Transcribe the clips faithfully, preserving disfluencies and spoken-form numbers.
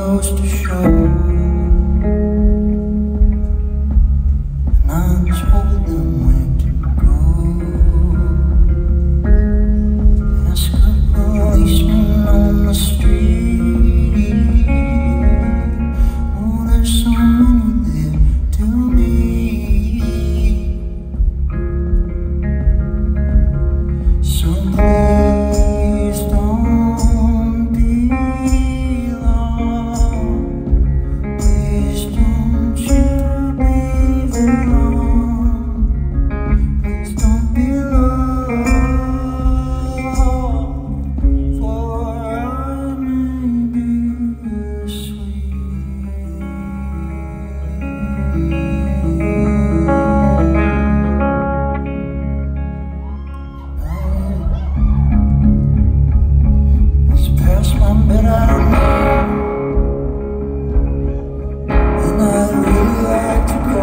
goes to show, and I just told them where to go. Ask a policeman on the street. Oh, there's so many there to meet. So please don't be long. Please don't you be long. Please don't be long. For I may be It's past my bedtime now, and I'd really like to go.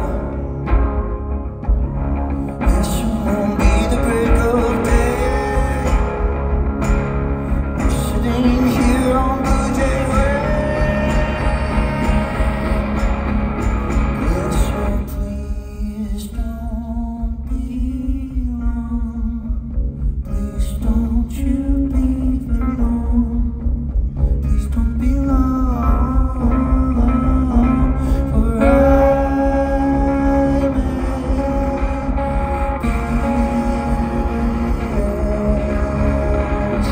This won't be the break of day. I'm sitting here on Blue Jay Way. Yes, so please don't be long. Please don't you be long. Please don't be long. For I may be yours.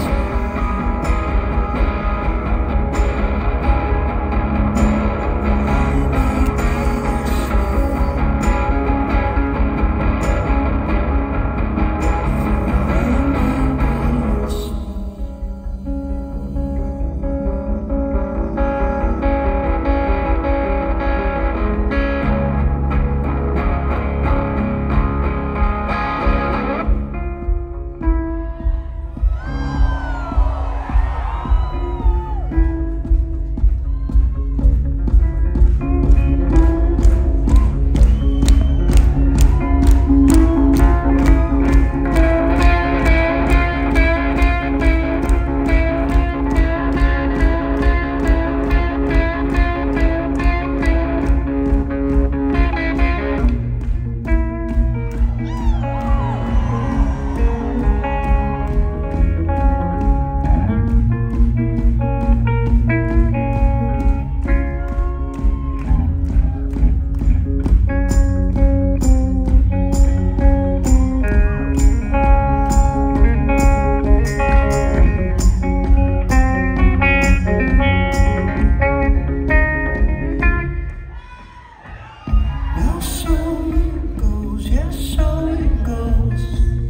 Well, so it goes, yes, so it goes.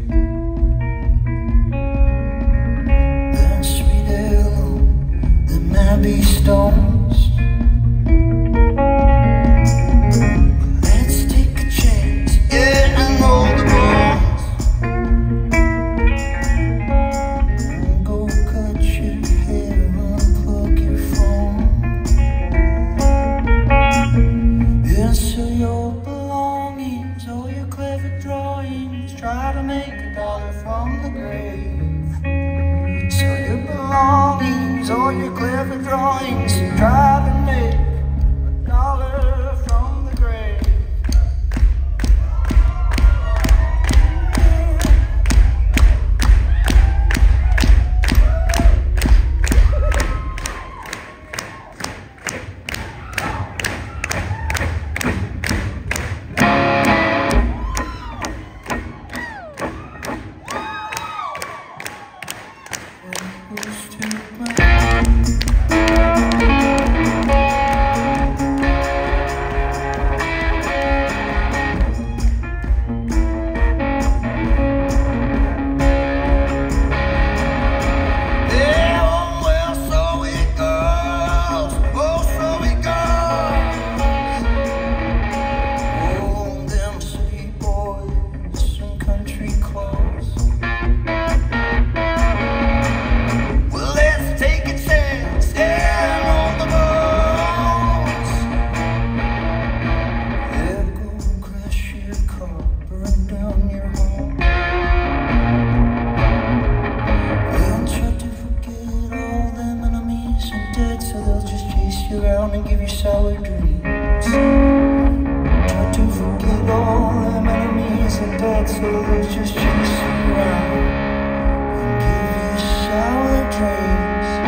That sweet hello, there may be stones. Let's take a chance, yeah, and roll the bones. And go cut your hair, unplug your phone. Yes, so your belongings, all your clever drawings, try to make a dollar from the grave. So your belongings, all your clever drawings, try to make a dollar from the grave. Who's to blame? you around and give you sour dreams. Try to forget all them enemies and thoughts, so let's just chase you around and give you sour dreams.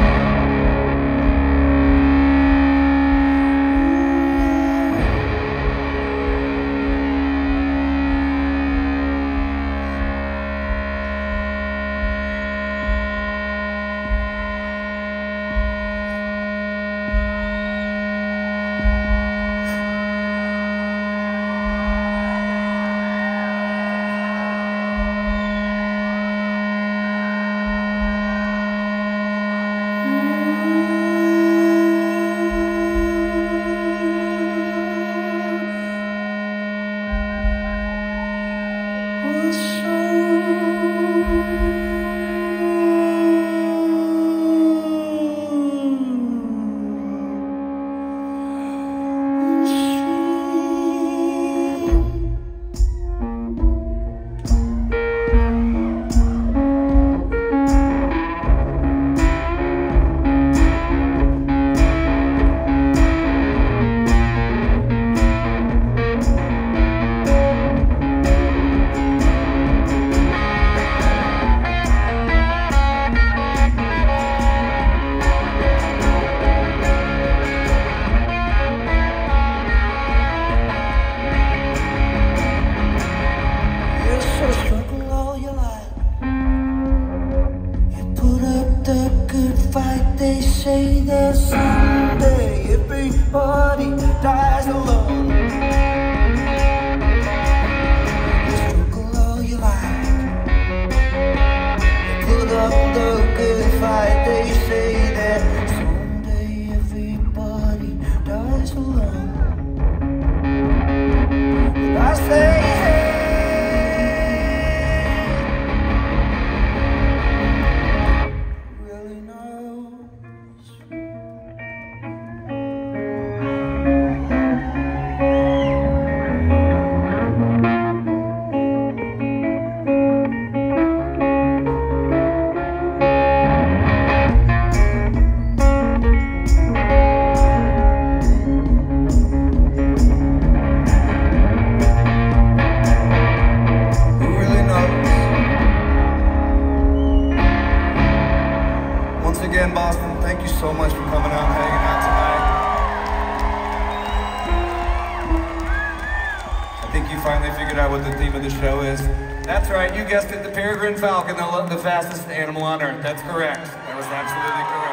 They say that someday everybody dies alone. You struggle all you like, you put up the good fight. They say that someday everybody dies alone. But I say, hey, really knows. Again, Boston, thank you so much for coming out and hanging out tonight. I think you finally figured out what the theme of the show is. That's right, you guessed it, the peregrine falcon, the, the fastest animal on Earth. That's correct. That was absolutely correct.